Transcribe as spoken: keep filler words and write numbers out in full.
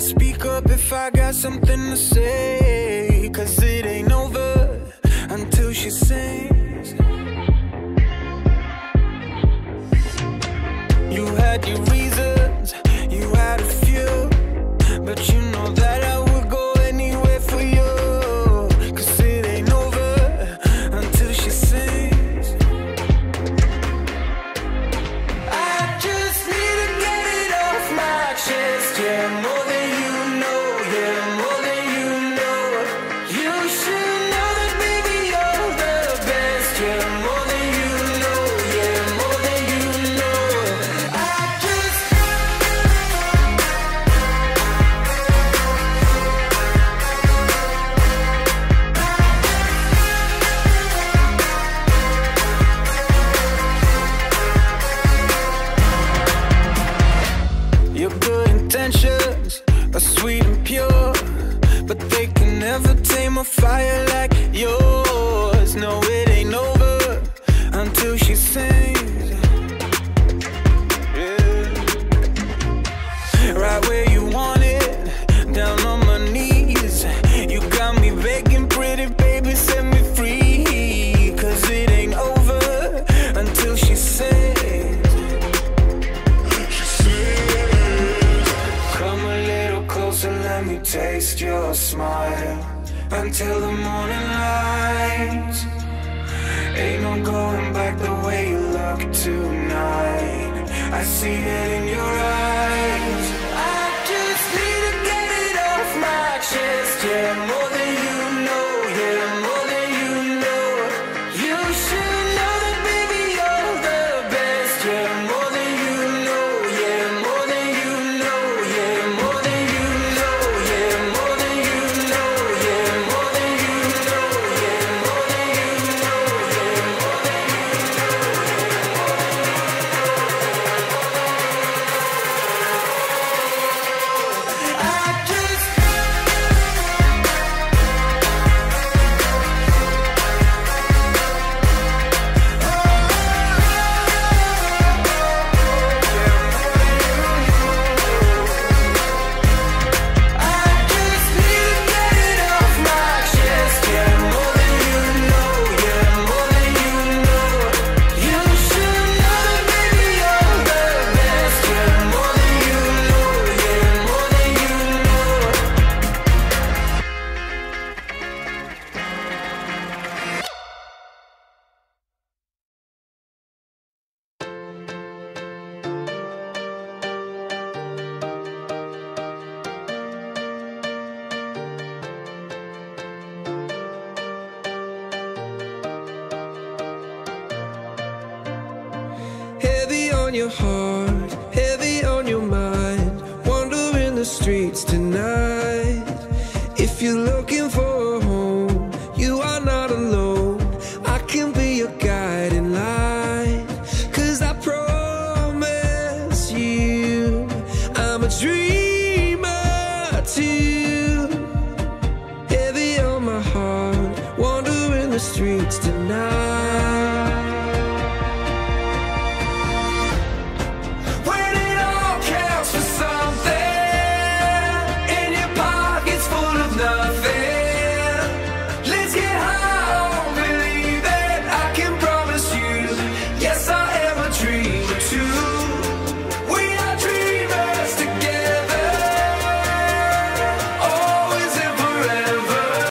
speak up if I got something to say, 'cause it ain't over until she sings. You had your reasons, you had a few, but you know that I would go anywhere for you, 'cause it ain't over until she sings. I just need to get it off my chest, yeah, more than you know, yeah, more than you know. You should know that, baby, you're the best, yeah, more than you know, yeah, more than you know. I just your good intentions are sweet and pure, but they can never tame a fire like yours. No, it ain't over until she sings. Yeah. Right where you want it, down on my knees. You got me begging, pretty baby, set me free, 'cause it ain't over until she sings. Come a little closer, let me taste your smile until the morning light. Ain't no going back the way you look tonight. I see it in your eyes. I just need to get it off my chest, yeah, more than you know, yeah, more than you know. You should know that, baby, you're the best, yeah, more than you know, yeah, more than you know, yeah, more than you know, yeah, more than you know, yeah, more than you know, yeah, more than you know, yeah, more than you know. I just Heavy on your heart, heavy on your mind, wandering the streets tonight. If you're looking for a home, you are not alone. I can be your guiding light, 'cause I promise you I'm a dreamer too.